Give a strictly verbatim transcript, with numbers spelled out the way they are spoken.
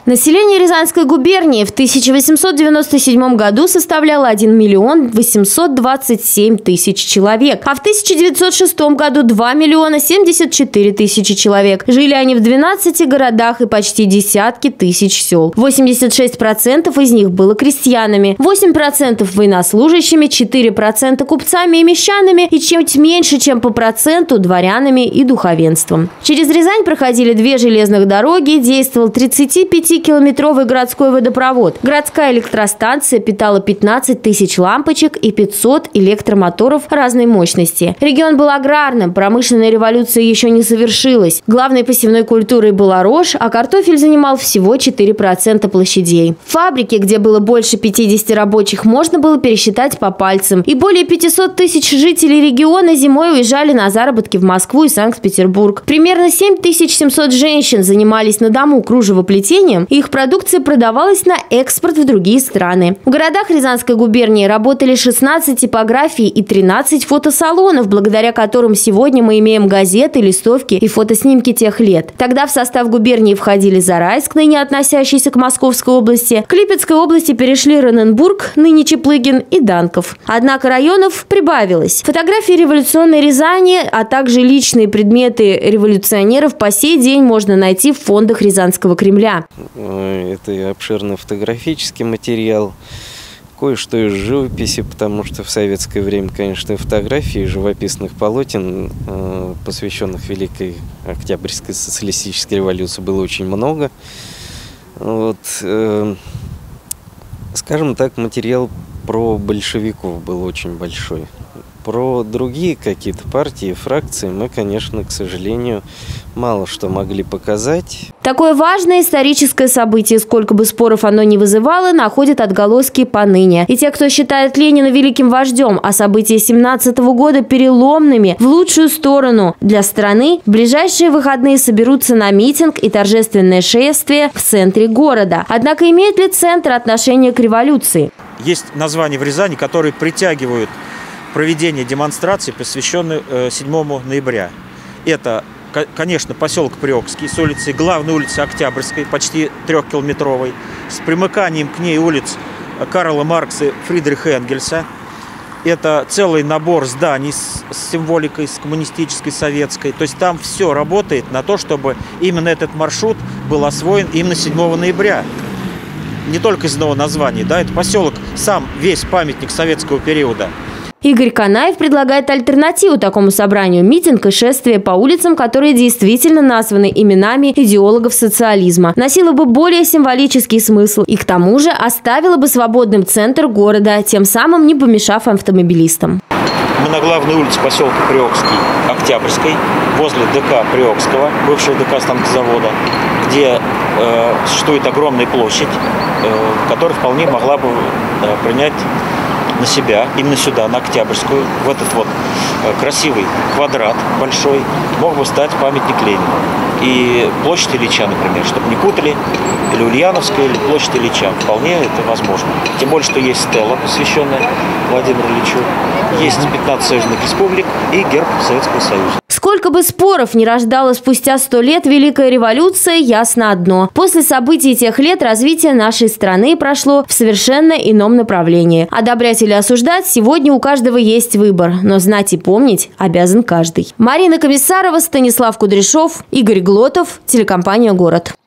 Население Рязанской губернии в тысяча восемьсот девяносто седьмом году составляло один миллион восемьсот двадцать семь тысяч человек, а в тысяча девятьсот шестом году два миллиона семьдесят четыре тысячи человек. Жили они в двенадцати городах и почти десятки тысяч сел. восемьдесят шесть процентов из них было крестьянами, восемь процентов военнослужащими, четыре процента купцами и мещанами и чуть меньше, чем по проценту, дворянами и духовенством. Через Рязань проходили две железных дороги, действовал тридцатипятикилометровый городской водопровод. Городская электростанция питала пятнадцать тысяч лампочек и пятьсот электромоторов разной мощности. Регион был аграрным, промышленная революция еще не совершилась. Главной посевной культурой была рожь, а картофель занимал всего четыре процента площадей. Фабрики, где было больше пятидесяти рабочих, можно было пересчитать по пальцам. И более пятисот тысяч жителей региона зимой уезжали на заработки в Москву и Санкт-Петербург. Примерно семь тысяч семьсот женщин занимались на дому кружевоплетением, и их продукция продавалась на экспорт в другие страны. В городах Рязанской губернии работали шестнадцать типографий и тринадцать фотосалонов, благодаря которым сегодня мы имеем газеты, листовки и фотоснимки тех лет. Тогда в состав губернии входили Зарайск, ныне относящийся к Московской области, к Липецкой области перешли Раненбург, ныне Чаплыгин, и Данков. Однако районов прибавилось. Фотографии революционной Рязани, а также личные предметы революционеров по сей день можно найти в фондах Рязанского Кремля. Это и обширный фотографический материал, кое-что из живописи, потому что в советское время, конечно, фотографий живописных полотен, посвященных Великой Октябрьской социалистической революции, было очень много. Вот, скажем так, материал про большевиков был очень большой. Про другие какие-то партии, фракции мы, конечно, к сожалению, мало что могли показать. Такое важное историческое событие, сколько бы споров оно ни вызывало, находит отголоски поныне. И те, кто считает Ленина великим вождем, а события семнадцатого года переломными в лучшую сторону для страны, в ближайшие выходные соберутся на митинг и торжественное шествие в центре города. Однако имеет ли центр отношение к революции? Есть названия в Рязани, которые притягивают проведение демонстрации, посвященной седьмому ноября. Это, конечно, поселок Приокский с улицы, главной улицы Октябрьской, почти трехкилометровой, с примыканием к ней улиц Карла Маркса и Фридриха Энгельса. Это целый набор зданий с символикой, с коммунистической, советской. То есть там все работает на то, чтобы именно этот маршрут был освоен именно седьмого ноября. Не только из одного названия, да, это поселок, сам весь памятник советского периода. Игорь Канаев предлагает альтернативу такому собранию – митинг и шествие по улицам, которые действительно названы именами идеологов социализма. Носило бы более символический смысл и к тому же оставило бы свободным центр города, тем самым не помешав автомобилистам. Мы на главной улице поселка Приокский, Октябрьской, возле ДК Приокского, бывшего ДК станкозавода, где э, существует огромная площадь, э, которая вполне могла бы э, принять на себя, именно сюда, на Октябрьскую, в этот вот красивый квадрат большой, мог бы стать памятник Ленину. И площадь Ильича, например, чтобы не путали, или Ульяновская, или площадь Ильича. Вполне это возможно. Тем более, что есть стела, посвященная Владимиру Ильичу, есть пятнадцать союзных республик и герб Советского Союза. Сколько бы споров не рождала спустя сто лет Великая революция, ясно одно. После событий тех лет развитие нашей страны прошло в совершенно ином направлении. Одобрять или осуждать сегодня у каждого есть выбор, но знать и помнить обязан каждый. Марина Комиссарова, Станислав Кудряшов, Игорь Глотов, телекомпания «Город».